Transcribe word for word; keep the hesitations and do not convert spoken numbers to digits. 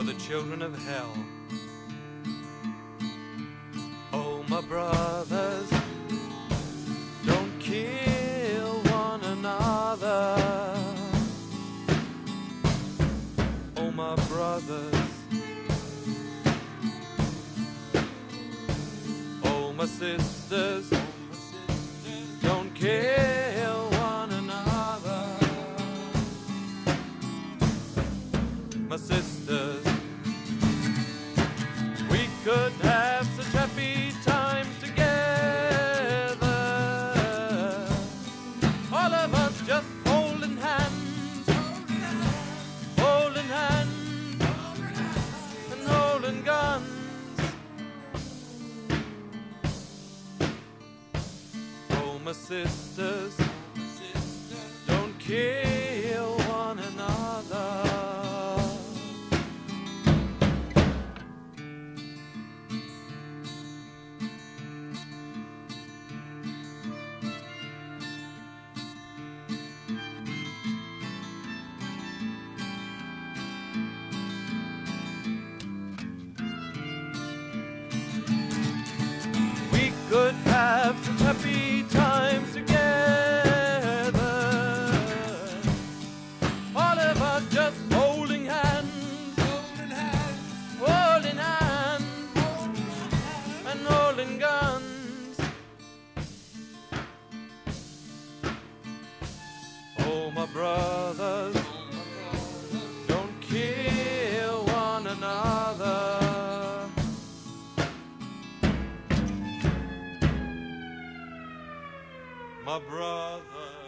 for the children of hell. Oh, my brothers, don't kill one another. Oh, my brothers, oh, my sisters, don't kill one another. My sisters, we could have such happy times together, all of us just holding hands, holding hands, and holding guns. Oh, my sisters, don't kill one another. We could have such happy times together, all of us just holding hands, holding hands, holding hands, and holding guns. Oh, my brothers, don't kill one another. My brother.